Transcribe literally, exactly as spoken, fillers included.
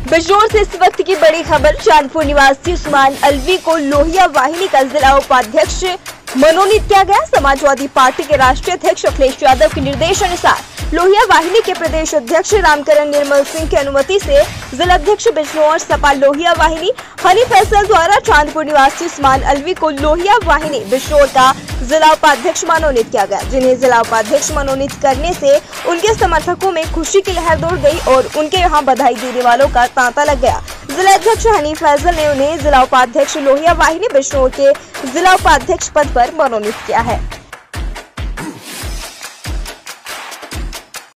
बिजनौर से इस वक्त की बड़ी खबर। चांदपुर निवासी उस्मान अलवी को लोहिया वाहिनी का जिला उपाध्यक्ष मनोनीत किया गया। समाजवादी पार्टी के राष्ट्रीय अध्यक्ष अखिलेश यादव के निर्देशानुसार लोहिया वाहिनी के प्रदेश अध्यक्ष रामकरण निर्मल सिंह की अनुमति से जिला अध्यक्ष बिजनौर सपा लोहिया वाहिनी हनी फैसल द्वारा चांदपुर निवासी उस्मान अलवी को लोहिया वाहिनी बिजनौर का जिला उपाध्यक्ष मनोनीत किया गया, जिन्हें जिला उपाध्यक्ष मनोनीत करने से उनके समर्थकों में खुशी की लहर दौड़ गई और उनके यहाँ बधाई देने वालों का तांता लग गया। जिला अध्यक्ष हनी फैसल ने उन्हें जिला उपाध्यक्ष लोहिया वाहिनी बिजनौर के जिला उपाध्यक्ष पद पर मनोनीत किया है।